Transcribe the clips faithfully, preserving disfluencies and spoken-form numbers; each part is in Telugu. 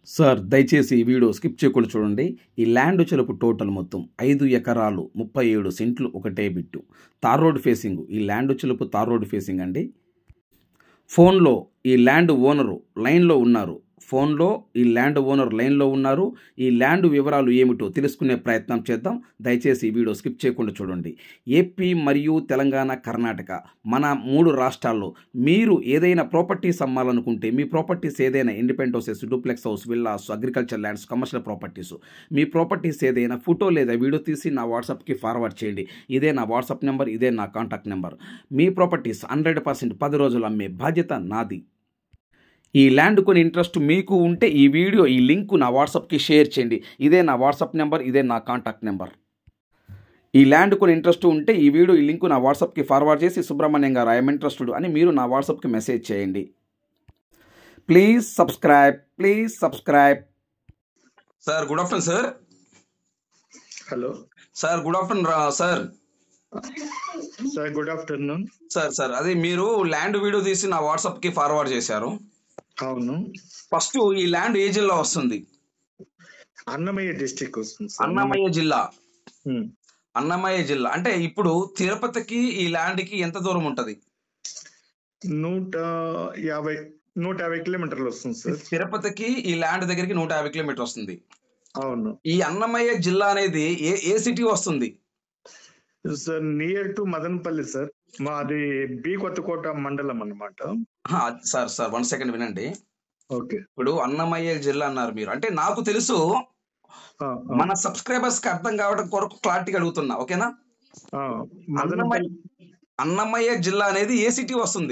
సార్ దయచేసి ఈ వీడియో స్కిప్ చేయకుండా చూడండి. ఈ ల్యాండ్ చెలుపు టోటల్ మొత్తం ఐదు ఎకరాలు ముప్పై ఏడు సెంట్లు ఒకటే బిట్టు. తార్ రోడ్ ఫేసింగ్, ఈ ల్యాండ్ చెలుపు తార్ రోడ్ ఫేసింగ్ అండి. ఫోన్లో ఈ ల్యాండ్ ఓనరు లైన్లో ఉన్నారు. ఫోన్లో ఈ ల్యాండ్ ఓనర్ లైన్లో ఉన్నారు. ఈ ల్యాండ్ వివరాలు ఏమిటో తెలుసుకునే ప్రయత్నం చేద్దాం. దయచేసి ఈ వీడియో స్కిప్ చేయకుండా చూడండి. ఏపీ మరియు తెలంగాణ, కర్ణాటక మన మూడు రాష్ట్రాల్లో మీరు ఏదైనా ప్రాపర్టీస్ అమ్మాలనుకుంటే, మీ ప్రాపర్టీస్ ఏదైనా independent houses, duplex house, villas, agriculture lands, commercial properties, మీ ప్రాపర్టీస్ ఏదైనా ఫోటో లేదా వీడియో తీసి నా వాట్సాప్కి ఫార్వర్డ్ చేయండి. ఇదే నా వాట్సాప్ నెంబర్, ఇదే నా కాంటాక్ట్ నెంబర్. మీ ప్రాపర్టీస్ హండ్రెడ్ పర్సెంట్ పది రోజులు అమ్మే బాధ్యత నాది. ఈ ల్యాండ్ కొని ఇంట్రెస్ట్ మీకు ఉంటే ఈ వీడియో ఈ లింక్ నా వాట్సాప్కి షేర్ చేయండి. ఇదే నా వాట్సాప్ నెంబర్, ఇదే నా కాంటాక్ట్ నెంబర్. ఈ ల్యాండ్ కొని ఇంట్రెస్ట్ ఉంటే ఈ వీడియో ఈ లింక్ నా వాట్సాప్కి ఫార్వర్డ్ చేసి సుబ్రహ్మణ్యం గారు ఐఎమ్ ఇంట్రెస్టెడ్ అని మీరు నా వాట్సాప్కి మెసేజ్ చేయండి. Please subscribe, please subscribe. Sir good afternoon sir. Hello sir good afternoon sir. Sir good afternoon sir sir అదే మీరు ల్యాండ్ వీడియో తీసి నా వాట్సాప్కి ఫార్వర్డ్ చేశారు. అవును, ఫస్ట్ ఈ ల్యాండ్ ఏ జిల్లా వస్తుంది? అన్నమయ్య డిస్టిక్ వస్తుంది సార్. అన్నమయ్య జిల్లా. ఉమ్. అన్నమయ్య జిల్లా అంటే ఇప్పుడు తిరుపతికి ఈ ల్యాండ్ కి ఎంత దూరం ఉంటది? నూట యాభై నూట యాభై కిలోమీటర్లు వస్తుంది సార్. తిరుపతికి ఈ ల్యాండ్ దగ్గరికి నూట యాభై కిలోమీటర్ వస్తుంది. అవును ఈ అన్నమయ్య జిల్లా అనేది ఏ ఏ సిటీ వస్తుంది? Sir, near to Madanapalle sir. మాది బి కొత్తకోట మండలం అన్నమాట. హా, సార్ సార్ వన్ సెకండ్ వినండి. ఓకే. ఇప్పుడు అన్నమయ్య జిల్లా అన్నారు మీరు, అంటే నాకు తెలుసు, ఆ, ఆ, మన సబ్స్క్రైబర్స్ కి అర్థం కావడం కొరకు క్లారిటీగా అడుగుతున్నా, ఓకేనా? ఆ, అన్నమయ్య మదనపల్లి అన్నమయ్య జిల్లా అనేది ఏ సిటీ వస్తుంది?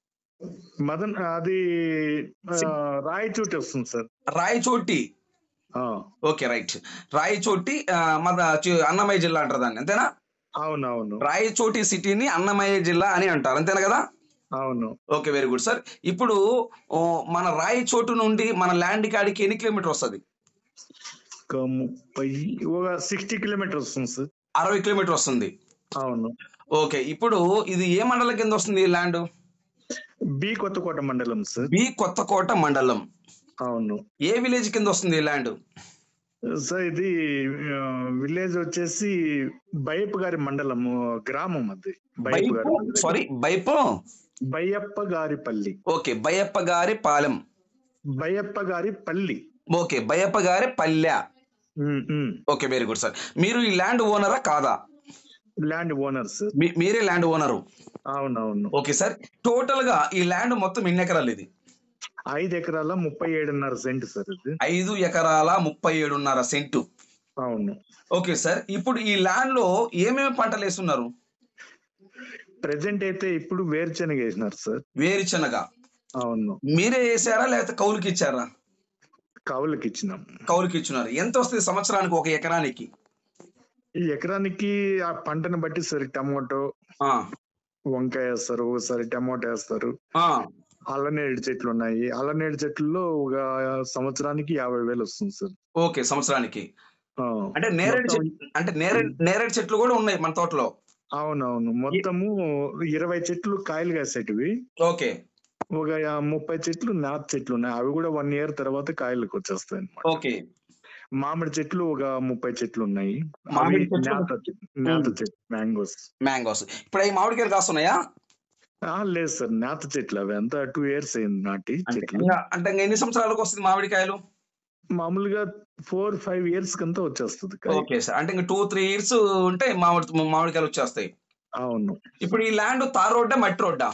మదన్ అది ఆ, రాయచోటి వస్తుంది సార్. రాయచోటి. ఆ, ఓకే రైట్. రాయచోటి ఆ, మన చి- అన్నమయ్య జిల్లా అంటారు దాన్ని, అంతేనా? అవునవును రాయచోటి సిటీని అన్నమయ్య జిల్లా అని అంటారు, అంతేనా కదా? అవును. Okay, very good sir. ఇప్పుడు ఓ, మన రాయచోటు నుండి మన ల్యాండ్ కాడికి ఎన్ని కిలోమీటర్ వస్తుంది? ఒక ముప్పై ఒక సిక్స్టీ కిలోమీటర్ వస్తుంది సార్. అరవై కిలోమీటర్ వస్తుంది. అవును. ఓకే, ఇప్పుడు ఇది ఏ మండలం కింద వస్తుంది ఈ ల్యాండ్? బి కొత్తకోట మండలం సార్. బి కొత్తకోట మండలం. అవును ఏ విలేజ్ కింద వస్తుంది ఈ ల్యాండ్? సార్, ఇది విలేజ్ వచ్చేసి బయ్యప్ప గారి మండలం, గ్రామం అది. బయ్యప్ప గారి బైపు పల్లి. సారీ బైపు బయ్యప్ప గారి పల్లి. ఓకే, బయ్యప్ప గారి పాలెం. బయ్యప్ప గారి పల్లి. ఓకే, బయ్యప్ప గారి పల్లె. Um, um. Okay, very good sir. మీరు ఈ ల్యాండ్ ఓనరా కాదా? Land owner sir. మీ- మీరే ల్యాండ్ ఓనరు. అవునవును. ఓకే సార్, టోటల్ గా ఈ ల్యాండ్ మొత్తం ఎన్ని ఎకరాలు ఇది? ఐదు ఎకరాల ముప్పై ఏడున్నర సెంట్ సార్ ఇది. ఐదు ఎకరాల ముప్పై ఏడున్నర సెంటు. అవును. ఓకే సార్, ఇప్పుడు ఈ ల్యాండ్ లో ఏమేమి పంటలు వేస్తున్నారు? ప్రెసెంట్ అయితే ఇప్పుడు వేరుశనగ వేసినారు సార్. వేరుశనగ. అవును, మీరే వేసారా లేకపోతే కౌలుకి ఇచ్చారా? కౌలుకి ఇచ్చినాం. కౌలుకి ఇచ్చినారు. ఎంత వస్తుంది సంవత్సరానికి ఒక ఎకరానికి? ఈ ఎకరానికి ఆ పంటను బట్టి సార్, టమోటో, ఆ, వంకాయ వేస్తారు, ఒకసారి టమోటో వేస్తారు. ఆ, అల్లనేరేడు చెట్లు ఉన్నాయి. అల్లనేరేడు చెట్లలో ఒక సంవత్సరానికి యాభై వేలు వస్తుంది సార్. ఓకే, సంవత్సరానికి. ఆ, అంటే నేరేడు మొత్తం చెట్లు, అంటే నేరేడు నేరేడు చెట్లు కూడా ఉన్నాయి మన తోటలో. అవునవును, మొత్తము ఇరవై చెట్లు కాయలు కాసేటివి. ఓకే. ఒక యా- ముప్పై చెట్లు నాత చెట్లు ఉన్నాయి. అవి కూడా వన్ ఇయర్ తర్వాత కాయలకు వచ్చేస్తాయి అన్నమాట. ఓకే, మామిడి చెట్లు ఒక ముప్పై చెట్లు ఉన్నాయి. అవి మామిడి చెట్లు. నేత చెట్లు, నేత చెట్లు, మ్యాంగోస్. మ్యాంగోస్. ఇప్పుడు అవి మామిడికాయలు కాస్తున్నాయా? ఆ, లేదు సార్, నేత చెట్లు. అవి అంతా టూ ఇయర్స్ అయింది నాటి అంటే చెట్లు. ఇంకా అంటే ఇంకా ఎన్ని సంవత్సరాలకు వస్తుంది మామిడికాయలు? మామూలుగా ఫోర్ ఫైవ్ ఇయర్స్ కంతా వచ్చేస్తుంది కాయ. ఓకే సార్, అంటే ఇంకా టూ త్రీ ఇయర్స్ ఉంటే మామిడి మామిడికాయలు వచ్చేస్తాయి. అవును ఇప్పుడు ఈ ల్యాండ్ తార్ రోడ్డా మట్టి రోడ్డా?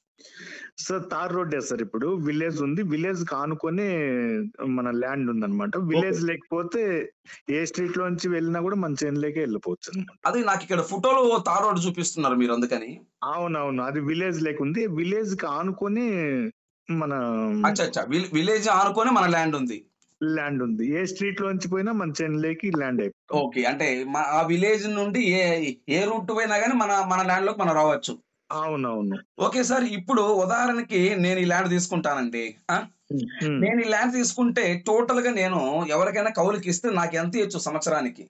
సార్, తార్ రోడ్డే సార్. ఇప్పుడు విలేజ్ ఉంది, విలేజ్ కానుకొని మన ల్యాండ్ ఉంది అనమాట. విలేజ్ లేకపోతే ఏ స్ట్రీట్ లోంచి వెళ్ళినా కూడా మన చేనులోకే వెళ్ళిపోవచ్చు అనమాట. అది నాకు ఇక్కడ ఫోటోలో తార్ రోడ్ చూపిస్తున్నారు మీరు, అందుకని. అవునవును, అది విలేజ్ లేకుంది. విలేజ్ కి ఆనుకొని మన అచ్చా అచ్చా, విలేజ్ ఆనుకొని మన ల్యాండ్ ఉంది. ల్యాండ్ ఉంది. ఏ స్ట్రీట్ లోంచి పోయినా మన చేనులోకి ల్యాండ్ అయిపోతుంది. ఓకే, అంటే మ- ఆ విలేజ్ నుండి ఏ ఏ రూట్ పోయినా కానీ మన మన ల్యాండ్ లోకి మనం రావచ్చు. అవునవును. ఓకే సార్, ఇప్పుడు ఉదాహరణకి నేను ఈ ల్యాండ్ తీసుకుంటానండి. ఆ? ఉమ్. నేను ఈ ల్యాండ్ తీసుకుంటే టోటల్ గా నేను ఎవరికైనా కౌలుకి ఇస్తే నాకు ఎంత ఇచ్చు సంవత్సరానికి?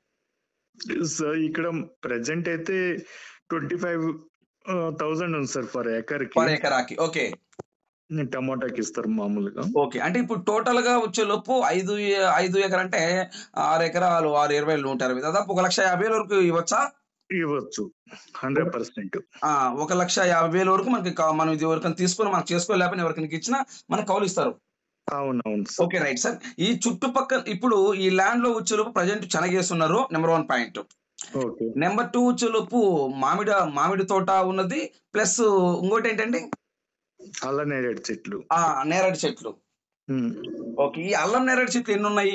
సార్, ఇక్కడ ప్రెసెంట్ అయితే ట్వంటీ ఫైవ్ థౌసండ్ ఉంది సార్ ఫర్ ఎకర్ కి. పర్ ఎకరాకి. ఓకే. టమోటాకి ఇస్తారు మామూలుగా. ఓకే. అంటే ఇప్పుడు టోటల్‌గా వచ్చేలోపు ఐదు ఎ ఐదు ఎకరంటే ఆరు ఎకరాలు ఆరు, ఇరవై, నూట ఇరవై దాదాపు ఒక లక్ష యాభై వేల వరకు ఇవ్వచ్చా? ఇవ్వచ్చు. ఒక హండ్రెడ్ పర్సెంట్. ఆ! ఒక లక్ష యాభై వేల వరకు మనకి క మనం ఇది ఎవరికైనా తీసుకొని మనం చేసుకోలేకపోయినా ఎవరికైనా ఇచ్చినా మనకు కౌలిస్తారు. అవునవును సార్. ఓకే. Right sir. ఈ చుట్టుపక్కల ఇప్పుడు ఈ ల్యాండ్‌లో వచ్చేలోపు ప్రెజెంట్ చెనగేస్తున్నారు. Number one point. Okay. Number రెండు వచ్చేలోపు మామిడ మామిడి తోట ఉన్నది. ప్లస్ ఇంకోటేంటండి? అల్ల నేరేడు చెట్లు. ఆ! నేరేడు చెట్లు. హ్మ్. ఓకే. ఈ అల్లం నేరేడు చెట్లు ఎన్నున్నాయి?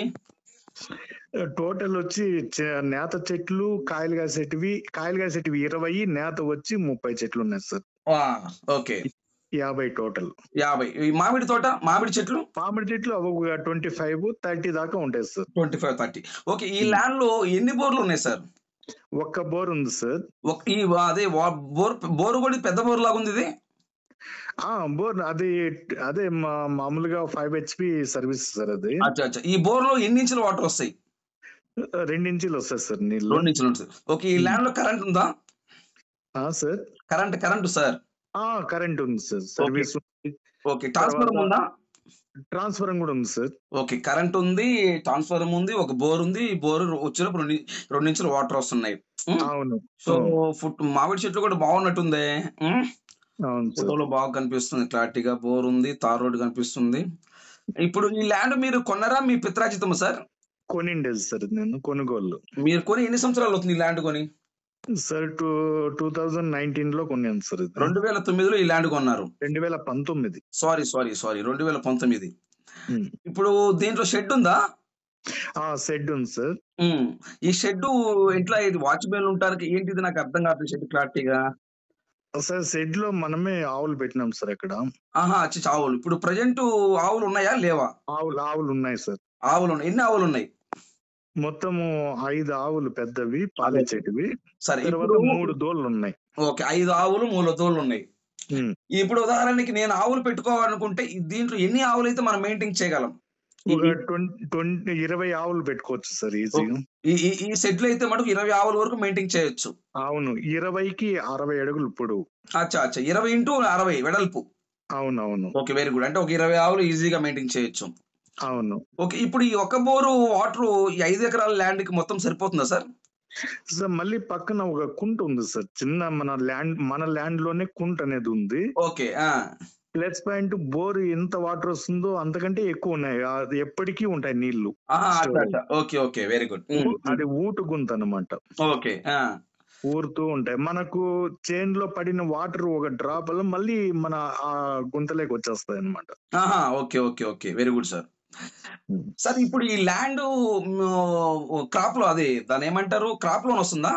టోటల్ వచ్చి చె నేత చెట్లు, కాయలు కాసేటివి, కాయలు కాసేటివి ఇరవై, నేత వచ్చి ముప్పై చెట్లున్నాయి సార్. ఆ! ఓకే. యాభై టోటల్. యాభై. ఈ మామిడి తోట, మామిడి చెట్లు? మామిడి చెట్లు అవి ఒక ఇరవై ఐదు, ముప్పై దాకా ఉంటాయి సార్. ఇరవై ఐదు, ముప్పై. ఓకే. ఈ హ్మ్. ల్యాండ్‌లో ఎన్ని బోర్‌లున్నాయి సార్? ఒక్క బోర్ ఉంది సార్. ఒక్ ఈ వ అదే వ బోర్ బోరు కూడా పెద్ద బోర్‌లాగుంది ఇది? ఆ! బోర్ అది అదే మా మామూలుగా ఐదు హెచ్‌పీ సర్వీస్ సార్ అది. అచ్చా! అచ్చా! ఈ బోర్‌లో ఎన్ని ఇంచుల వాటర్ వస్తాయి? రెండు ఇంచులు వస్తాయి సార్ నీళ్లు. రెండు ఇంచులు ఉంటది. ఓకే. ఈ హ్మ్. ల్యాండ్‌లో కరెంట్ ఉందా? ఆ! సార్. Current current sir. ఆ! కరెంట్ ఉంది సార్. ఓకే. సర్వీస్ ఉంది. ఓకే. తర్వాత ట్రాన్స్‌ఫార్మర్ ఉందా? ట్రాన్స్‌ఫార్మర్ కూడా ఉంది సార్. ఓకే. కరెంట్ ఉంది, ట్రాన్స్‌ఫార్మర్ ఉంది, ఒక బోర్ ఉంది. ఈ బోర్ వచ్చేలోపు రెండు రెండు ఇంచుల వాటర్ వస్తున్నాయి. హ్మ్. అవును. సో, హ్మ్. ఫుట్ మామిడి చెట్లు కూడా బాగున్నట్టుందే. హ్మ్. అవును సార్. ఫోటోలో బాగా కనిపిస్తుంది క్లారిటీగా. బోర్ ఉంది, తార్ రోడ్ కనిపిస్తుంది. ఇప్పుడు ఈ ల్యాండ్ మీరు కొన్నారా? మీ పిత్రాజితమా సార్? కొనిండేది సార్ నేను కొనుగోలు. మీరు కొని ఎన్ని సంవత్సరాలు అవుతుంది ఈ ల్యాండ్ కొని? సార్ టూ రెండు వేల పంతొమ్మిదిలో కొన్నాను సార్ ఇది. రెండు వేల తొమ్మిదిలో ఈ ల్యాండ్ కొన్నారు. రెండు వేల పంతొమ్మిది. Sorry, sorry, sorry. రెండు వేల పంతొమ్మిది. హ్మ్. ఇప్పుడు దీంట్లో షెడ్ ఉందా? ఆ! షెడ్ ఉంది సార్. హ్మ్. ఈ షెడ్డు ఎట్లా ఇది వాచ్‌మెన్‌లు ఉంటానికి ఏంటిది నాకు అర్థం కావట్లేదు షెడ్ క్లారిటీగా. సార్ షెడ్‌లో మనమే ఆవులు పెట్టినాం సార్ అక్కడ. ఆహా! అచ్చచ్చ! ఆవులు. ఇప్పుడు ప్రెజెంట్ ఆవులు ఉన్నాయా? లేవా? ఆవులు ఆవులు ఉన్నాయి సార్. ఆవులున్నాయి. ఎన్ని ఆవులున్నాయి? మొత్తము ఐదు ఆవులు పెద్దవి అదే. పాలిచ్చేటివి. సరే. తర్వాత ఇప్పుడు మూడు దూడలున్నాయి. ఓకే. ఐదు ఆవులు, మూడు దూడలున్నాయి. హ్మ్. ఇప్పుడు ఉదాహరణకి నేను ఆవులు పెట్టుకోవాలనుకుంటే ఈ దీంట్లో ఎన్ని ఆవులైతే మనం మెయింటైన్ చేయగలం? ఈ ఒక ఈ ట్వెన్ ట్వెంటీ ఇరవై ఆవులు పెట్టుకోవచ్చు సార్ ఓకే. ఈజీగా. ఈ ఈ ఈ షెడ్‌లో అయితే మటుకు ఇరవై ఆవుల వరకు మెయింటైన్ చేయొచ్చు. అవును. ఇరవైకి అరవై అడుగులు పొడవు. అచ్చా! అచ్చా! ఇరవై ఇంటూ అరవై వెడల్పు. అవునవును. ఓకే. Very good. అంటే ఒక ఇరవై ఆవులు ఈజీగా మెయింటైన్ చేయొచ్చు. అవును. ఓకే. ఇప్పుడు ఈ ఒక్క బోరు వాటరు ఈ ఐదు ఎకరాల ల్యాండ్‌కి మొత్తం సరిపోతుందా సార్? సార్ మళ్ళీ పక్కన ఒక కుంట ఉంది సార్. చిన్న మన ల్యాండ్ మన ల్యాండ్‌లోనే కుంట అనేది ఉంది. ఓకే. ఆ! ప్లస్ పాయింట్ బోర్ ఎంత వాటర్ వస్తుందో అంతకంటే ఎక్కువ ఉన్నాయి. అది ఎప్పటికీ ఉంటాయి నీళ్లు. ఆహా! అచ్చా! స్టోరేజ్. అచ్చా! ఓకే. ఓకే. Very good. ఊ హ్మ్. హ్మ్. అది ఊటు గుంతనమాట. ఓకే. ఆ! ఊరుతూ ఉంటాయి. మనకు చేన్‌లో పడిన వాటర్ ఒక డ్రాప్‌లో మళ్ళీ మన ఆ గుంతలోకి వచ్చేస్తాయన్నమాట. ఆహా! Okay. Okay. Okay. Very good sir. Hmm. Sir ఇప్పుడు ఈ ల్యాండు హ్మ్, క్రాప్‌లో అదే దాన్నేమంటారు? క్రాప్ లోన్ వస్తుందా?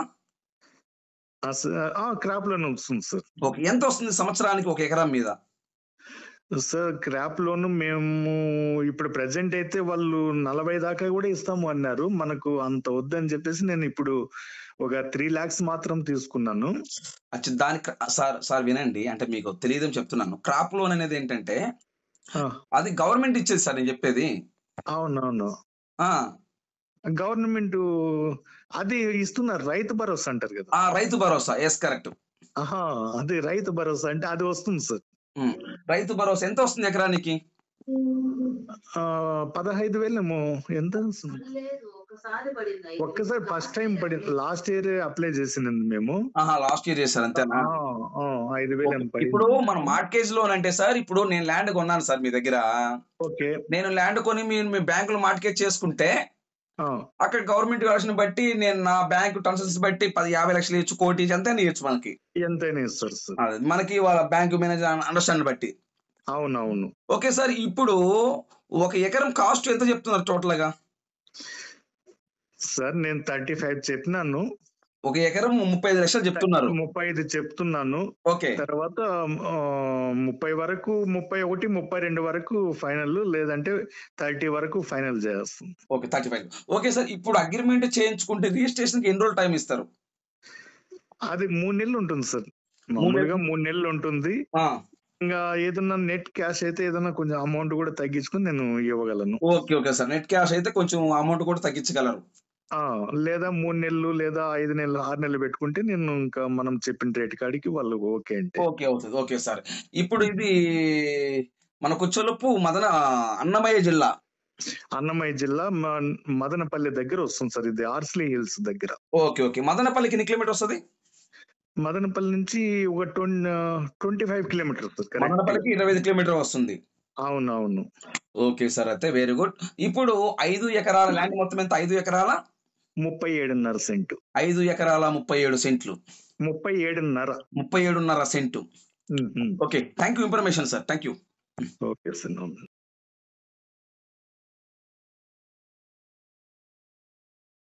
ఆ! స ఆ! క్రాప్ లోన్ వస్తుంది సార్. ఓకే. ఎంతొస్తుంది సంవత్సరానికి ఒక ఎకరం మీద? సార్ క్రాప్ లోన్ మేము ఇప్పుడు ప్రెజెంట్ అయితే వాళ్ళు నలభై దాకా కూడా ఇస్తాము అన్నారు. మనకు అంత వద్దని చెప్పేసి నేను ఇప్పుడు ఒక మూడు లక్షలు మాత్రం తీసుకున్నాను. అచ్చా! దానికి సార్ సార్ వినండి. అంటే మీకు తెలీదని చెప్తున్నాను. క్రాప్ లోన్ అనేది ఏంటంటే ఆ! అది గవర్నమెంట్ ఇచ్చేది సార్ నేను చెప్పేది. అవునవును. ఆ! గవర్నమెంటు అది ఇస్తున్నారు. రైతు భరోసా అంటారు కదా! ఆ! రైతు భరోసా. Yes correct. ఆహా! అది రైతు భరోసా అంటే అది వస్తుంది సార్. హ్మ్. రైతు భరోసా ఎంతొస్తుంది ఎకరానికి? ఆహ్, పదహైదు వేలు ఏమో ఎంత వస్తుంది? ఒక్కసారి ఫస్ట్ టైమ్ పడింది. లాస్ట్ ఇయర్ అప్లై చేసింది మేము. ఆహా! లాస్ట్ ఇయర్ చేసారు అంతేనా? ఆ! ఆ! ఐదు వేలు ఓకే. ఏమో ఇప్పుడు పడింది మనం నాకు. మార్ట్‌గేజ్ లోన్ అంటే సార్ ఇప్పుడు నేను ల్యాండ్ కొన్నాను సార్ మీ దగ్గర. ఓకే. నేను ల్యాండ్ కొని మీరు మీ బ్యాంక్‌లో మార్ట్‌గేజ్ చేసుకుంటే ఆ! అక్కడ గవర్నమెంట్ వర్షన్ బట్టి నేను నా బ్యాంక్ టర్మ్స్ బట్టి పది, యాభై లక్షలు ఇయొచ్చు, కోటి ఇయొచ్చు ఎంతైనా ఇయొచ్చు మనకి. ఎంతైనా ఇస్తారు సార్. అదే మనకి వాళ్ళ బ్యాంక్ మేనేజర్ అండర్‌స్టాండ్ బట్టి. అవునవును. Okay sir. ఇప్పుడు ఒక ఎకరం కాస్ట్ ఎంత చెప్తున్నారు టోటల్‌గా? సార్ నేను ముప్పై ఐదు చెప్పినాను. ఒక ఎకరం ముప్పై ఐదు లక్షలు త చెప్తున్నారు. ముప్పై ఐదు చెప్తున్నాను. ఓకే. తర్వాత ఆహ్, ముప్పై వరకు ముప్పై ఒకటి, ముప్పై రెండు వరకు ఫైనల్ లేదంటే ముప్పై వరకు ఫైనల్ చేసేస్తాం. ఓకే. ముప్పై ఐదు. Okay sir. ఇప్పుడు అగ్రీమెంట్ చేయించుకుంటే రిజిస్ట్రేషన్‌కి ఎన్ని రోజులు టైమ్ ఇస్తారు? అది మూడు నెలలు ఉంటుంది సార్. మూడు మామూలుగా నెలలు. మూడు నెలలు ఉంటుంది. ఆ! ఇంగా ఏదన్నా నెట్ క్యాష్ అయితే ఏదన్నా కొంచెం అమౌంట్ కూడా తగ్గించుకొని నేను ఇవ్వగలను. Okay. Okay sir. Net cash అయితే కొంచెం అమౌంట్ కూడా తగ్గించగలరు. ఆ! లేదా మూడు నెలలు లేదా ఐదు నెలలు, ఆరు నెలలు పెట్టుకుంటే నేను ఇంకా మనం చెప్పిన రేట్ కాడికి వాళ్ళు ఓకే అంటే. ఓకే. అవుతది. Okay sir. ఇప్పుడు ఇది మనకు చొలుపు మదన అన్నమయ్య జిల్లా. అన్నమయ్య జిల్లా మ- మదనపల్లి దగ్గర వస్తుంది సార్, ఇది ఆర్స్లీ హిల్స్ దగ్గర. ఓకే ఓకే మదనపల్లికి ఎన్ని కిలోమీటర్ వస్తుంది? మదనపల్లి నుంచి ఒక twenty twenty five kilometers correct. మదనపల్లికి ఇరవై ఐదు కిలోమీటర్ వస్తుంది. అవును అవును. ఓకే సార్, అయితే వెరీ గుడ్. ఇప్పుడు ఐదు ఎకరాల ల్యాండ్ మొత్తం ఎంత? ఐదు ఎకరాల ముప్పై ఏడున్నర సెంటు. ఐదు ఎకరాల ముప్పై ఏడు సెంట్లు ముప్పై ఏడున్నర ముప్పై ఏడున్నర cent. Um, um. Okay, thank you information sir, thank you. Okay sir.